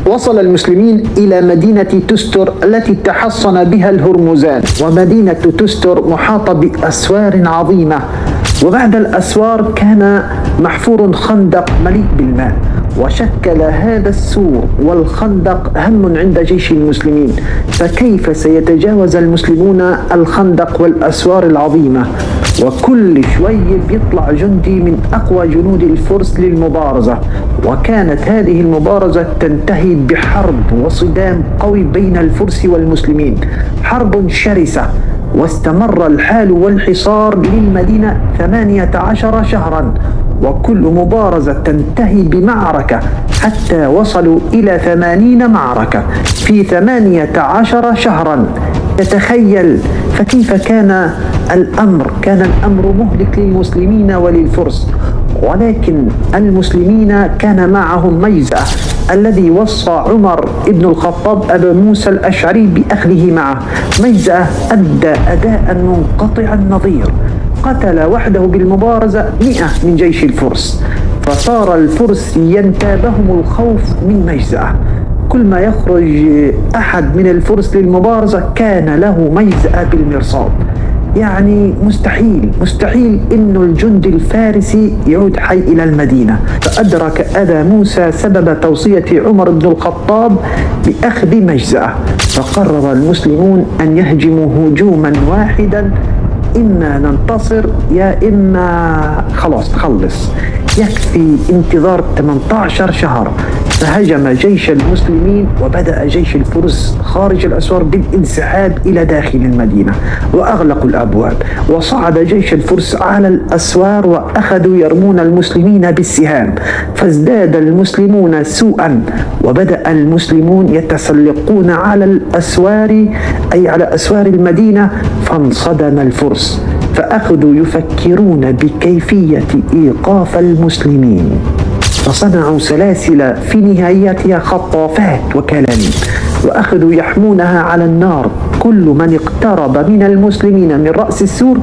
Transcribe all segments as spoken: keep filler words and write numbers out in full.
وصل المسلمين إلى مدينة تستر التي تحصن بها الهرمزان، ومدينة تستر محاطة بأسوار عظيمة، وبعد الأسوار كان محفور خندق مليء بالماء، وشكل هذا السور والخندق هم عند جيش المسلمين، فكيف سيتجاوز المسلمون الخندق والأسوار العظيمة؟ وكل شوي بيطلع جندي من أقوى جنود الفرس للمبارزة، وكانت هذه المبارزة تنتهي بحرب وصدام قوي بين الفرس والمسلمين، حرب شرسة، واستمر الحال والحصار للمدينة ثمانية عشر شهرا، وكل مبارزة تنتهي بمعركة حتى وصلوا إلى ثمانين معركة في ثمانية عشر شهرا. تتخيل فكيف كان الأمر؟ كان الأمر مهلك للمسلمين وللفرس، ولكن المسلمين كان معهم ميزة الذي وصى عمر بن الخطاب أبا موسى الأشعري بأخذه معه. ميزة أدى أداء منقطع النظير، قتل وحده بالمبارزة مئة من جيش الفرس، فصار الفرس ينتابهم الخوف من ميزة. كل ما يخرج أحد من الفرس للمبارزة كان له ميزة بالمرصاد، يعني مستحيل مستحيل إنه الجندي الفارسي يعود حي إلى المدينة. فأدرك أبا موسى سبب توصية عمر بن الخطاب بأخذ مجزأة، فقرر المسلمون أن يهجموا هجوما واحدا، إما ننتصر يا إما خلاص نخلص، يكفي انتظار ثمانية عشر شهر. فهجم جيش المسلمين، وبدأ جيش الفرس خارج الأسوار بالانسحاب إلى داخل المدينة، وأغلقوا الأبواب، وصعد جيش الفرس على الأسوار وأخذوا يرمون المسلمين بالسهام، فازداد المسلمون سوءا، وبدأ المسلمون يتسلقون على الأسوار أي على أسوار المدينة، فانصدم الفرس، فأخذوا يفكرون بكيفية إيقاف المسلمين، فصنعوا سلاسل في نهايتها خطافات وكلاليب، وأخذوا يحمونها على النار. كل من اقترب من المسلمين من رأس السور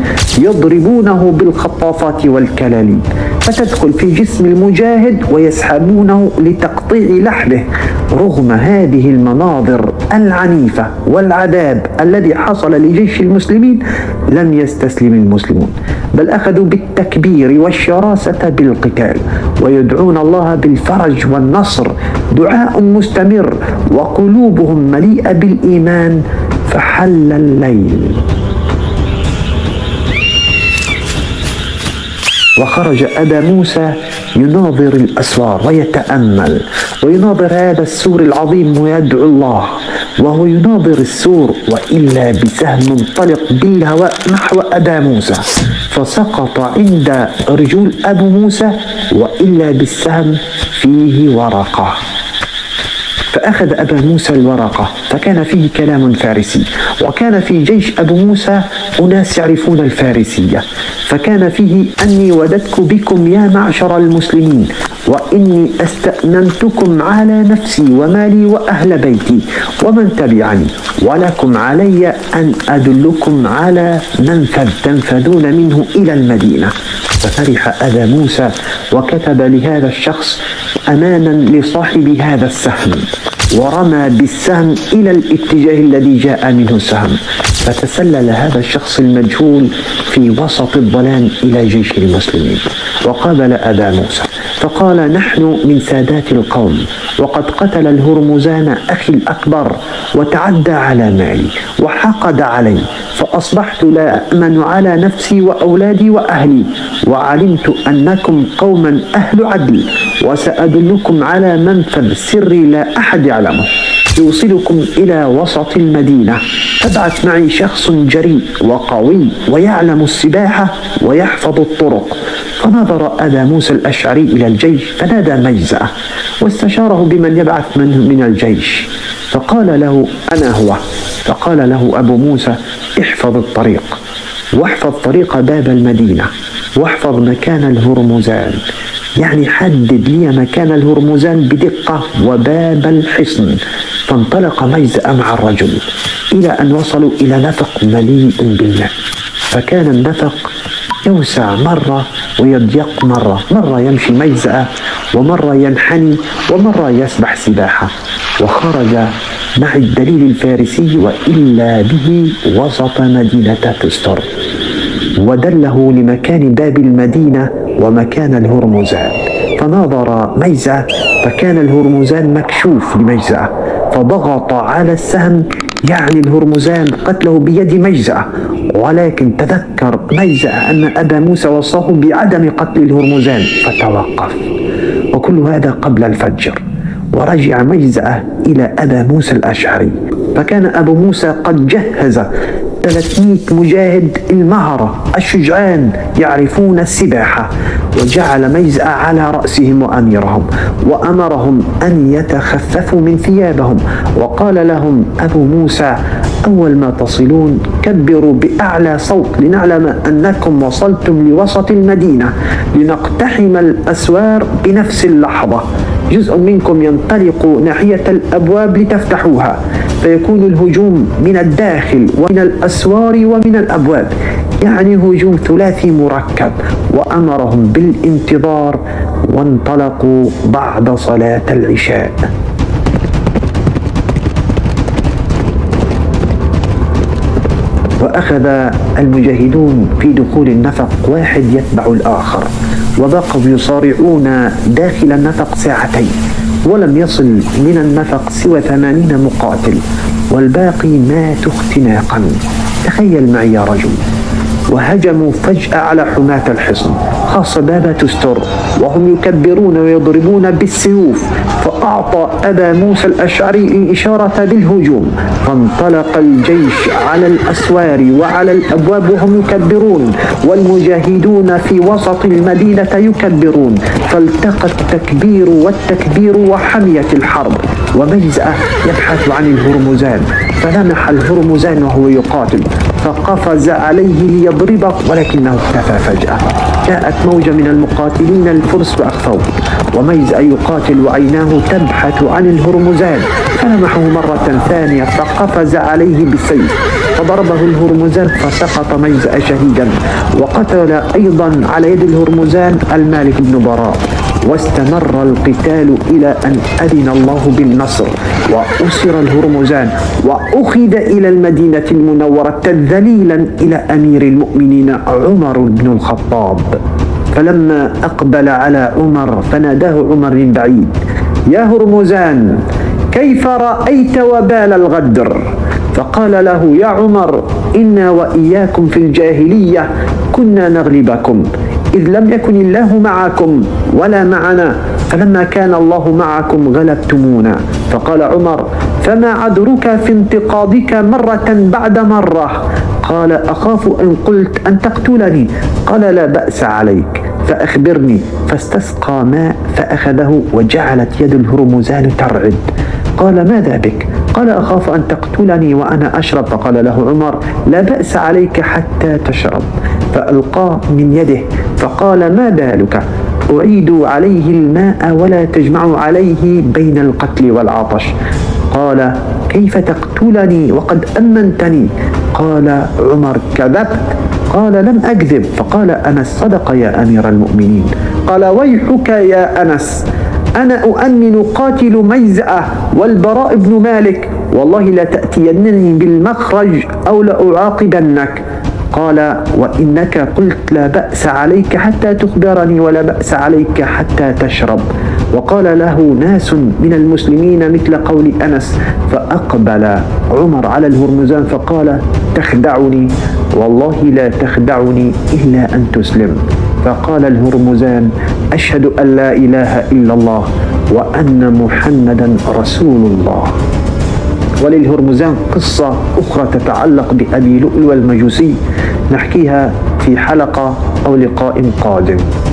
يضربونه بالخطافات والكلاليب، فتدخل في جسم المجاهد ويسحبونه لتقطيع لحمه. رغم هذه المناظر العنيفة والعذاب الذي حصل لجيش المسلمين لم يستسلم المسلمون، بل أخذوا بالتكبير والشراسة بالقتال، ويدعون الله بالفرج والنصر، دعاء مستمر، وقلوبهم مليئة بالإيمان. فحل الليل، وخرج أبا موسى يناظر الأسوار ويتأمل، ويناظر هذا السور العظيم ويدعو الله، وهو يناظر السور، وإلا بسهم منطلق بالهواء نحو أبا موسى، فسقط عند رجول أبو موسى، وإلا بالسهم فيه ورقة. فأخذ أبا موسى الورقة، فكان فيه كلام فارسي، وكان في جيش أبو موسى أناس يعرفون الفارسية، فكان فيه: أني وددت بكم يا معشر المسلمين، وإني استأمنتكم على نفسي ومالي وأهل بيتي ومن تبعني، ولكم علي أن أدلكم على منفذ تنفذون منه إلى المدينة. ففرح أبا موسى وكتب لهذا الشخص أمانا لصاحب هذا السهم، ورمى بالسهم إلى الاتجاه الذي جاء منه السهم، فتسلل هذا الشخص المجهول في وسط الظلام إلى جيش المسلمين، وقابل أبا موسى فقال: نحن من سادات القوم، وقد قتل الهرمزان أخي الأكبر، وتعدى على مالي وحقد علي، فأصبحت لا أأمن على نفسي وأولادي وأهلي، وعلمت أنكم قوما أهل عدل، وسأدلكم على منفذ سري لا أحد يعلمه يوصلكم إلى وسط المدينة، فابعث معي شخص جريء وقوي ويعلم السباحة ويحفظ الطرق. فنظر أبا موسى الأشعري إلى الجيش فنادى مجزأة، واستشاره بمن يبعث منه من الجيش، فقال له: أنا هو. فقال له أبو موسى: احفظ الطريق، واحفظ طريق باب المدينة، واحفظ مكان الهرمزان، يعني حدد لي مكان الهرمزان بدقة وباب الحصن. فانطلق مجزأ مع الرجل إلى أن وصلوا إلى نفق مليء بالماء، فكان النفق يوسع مرة ويضيق مرة، مرة يمشي مجزأ ومرة ينحني ومرة يسبح سباحة. وخرج مع الدليل الفارسي وإلا به وسط مدينة تستر، ودله لمكان باب المدينة ومكان الهرمزان، فنظر ميزة فكان الهرمزان مكشوف لميزة، فضغط على السهم يعني الهرمزان قتله بيد ميزة، ولكن تذكر ميزة أن أبا موسى وصاه بعدم قتل الهرمزان فتوقف. وكل هذا قبل الفجر. ورجع ميزة إلى أبا موسى الأشعري، فكان أبو موسى قد جهز ثلاثمائة مجاهد المهرة الشجعان يعرفون السباحة، وجعل ميزة على رأسهم وأميرهم، وأمرهم أن يتخففوا من ثيابهم، وقال لهم أبو موسى: أول ما تصلون كبروا بأعلى صوت لنعلم أنكم وصلتم لوسط المدينة، لنقتحم الأسوار بنفس اللحظة. جزء منكم ينطلق ناحية الأبواب لتفتحوها، فيكون الهجوم من الداخل ومن الأسوار ومن الأبواب، يعني هجوم ثلاثي مركب. وأمرهم بالانتظار، وانطلقوا بعد صلاة العشاء. وأخذ المجاهدون في دخول النفق واحد يتبع الآخر، وبقوا يصارعون داخل النفق ساعتين، ولم يصل من النفق سوى ثمانين مقاتل، والباقي ماتوا اختناقا. تخيل معي يا رجل. وهجموا فجأة على حماة الحصن، خاصة باب تستر، وهم يكبرون ويضربون بالسيوف، فأعطى أبا موسى الأشعري الإشارة بالهجوم، فانطلق الجيش على الأسوار وعلى الأبواب وهم يكبرون، والمجاهدون في وسط المدينة يكبرون، فالتقى التكبير والتكبير وحمية الحرب. وميزة يبحث عن الهرمزان، فلمح الهرمزان وهو يقاتل، فقفز عليه ليضربه، ولكنه اختفى فجأة. جاءت موجة من المقاتلين الفرس فأخفوه، وميزة يقاتل وعيناه تبحث عن الهرمزان، فلمحه مرة ثانية فقفز عليه بالسيف، فضربه الهرمزان فسقط ميزة شهيدا. وقتل أيضا على يد الهرمزان المالك بن براء. واستمر القتال إلى أن أذن الله بالنصر، وأسر الهرمزان، وأخذ إلى المدينة المنورة ذليلا إلى أمير المؤمنين عمر بن الخطاب. فلما أقبل على عمر فناداه عمر من بعيد: يا هرمزان، كيف رأيت وبال الغدر؟ فقال له: يا عمر، إنا وإياكم في الجاهلية كنا نغلبكم، إذ لم يكن الله معكم ولا معنا، فلما كان الله معكم غلبتمونا. فقال عمر: فما عذرك في انتقاضك مرة بعد مرة؟ قال: أخاف إن قلت أن تقتلني. قال: لا بأس عليك، فأخبرني. فاستسقى ماء فأخذه، وجعلت يد الهرمزان ترعد. قال: ماذا بك؟ قال: أخاف أن تقتلني وأنا أشرب. فقال له عمر: لا بأس عليك حتى تشرب. فألقاه من يده، فقال: ما بالك؟ أعيد عليه الماء ولا تجمع عليه بين القتل والعطش. قال: كيف تقتلني وقد أمنتني؟ قال عمر: كذبت. قال: لم أكذب. فقال أنس: صدق يا أمير المؤمنين. قال: ويحك يا أنس، أنا أؤمن قاتل ميزة والبراء بن مالك، والله لا تأتينني بالمخرج أو لأعاقبنك. قال: وإنك قلت لا بأس عليك حتى تخبرني، ولا بأس عليك حتى تشرب. وقال له ناس من المسلمين مثل قول أنس. فأقبل عمر على الهرمزان فقال: تخدعني؟ والله لا تخدعني إلا أن تسلم. فقال الهرمزان: أشهد أن لا إله إلا الله وأن محمدا رسول الله. وللهرمزان قصة أخرى تتعلق بأبي لؤلؤ المجوسي، نحكيها في حلقة أو لقاء قادم.